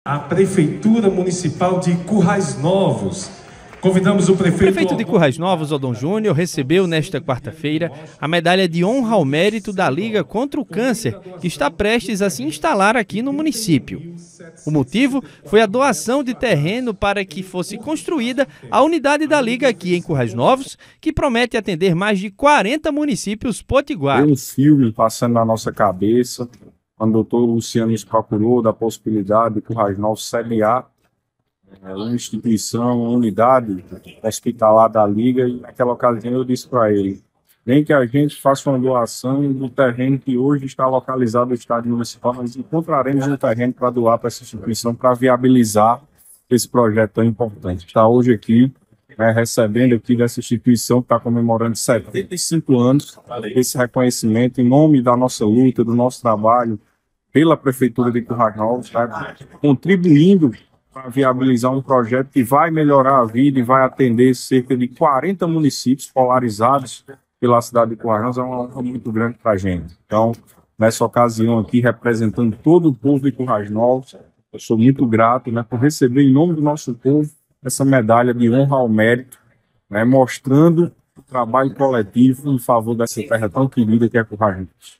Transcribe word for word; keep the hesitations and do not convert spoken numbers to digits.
A Prefeitura Municipal de Currais Novos. Convidamos o prefeito... O prefeito de Currais Novos, Odon Júnior, recebeu nesta quarta-feira a medalha de honra ao mérito da Liga contra o Câncer, que está prestes a se instalar aqui no município. O motivo foi a doação de terreno para que fosse construída a unidade da Liga aqui em Currais Novos, que promete atender mais de quarenta municípios potiguares. Tem um filme passando na nossa cabeça, quando o doutor Luciano nos procurou da possibilidade de Currais Novos sediar uma instituição, uma unidade hospitalar da Liga, e naquela ocasião eu disse para ele, nem que a gente faça uma doação do terreno que hoje está localizado no estádio municipal, nós encontraremos um terreno para doar para essa instituição, para viabilizar esse projeto tão importante. Está hoje aqui, né, recebendo aqui dessa instituição que está comemorando setenta e cinco anos, esse reconhecimento em nome da nossa luta, do nosso trabalho, pela Prefeitura de Currais Novos, tá, contribuindo para viabilizar um projeto que vai melhorar a vida e vai atender cerca de quarenta municípios polarizados pela cidade de Currais Novos. É uma honra muito grande para a gente. Então, nessa ocasião aqui, representando todo o povo de Currais Novos, eu sou muito grato, né, por receber em nome do nosso povo essa medalha de honra ao mérito, né, mostrando o trabalho coletivo em favor dessa terra tão querida que é Currais Novos.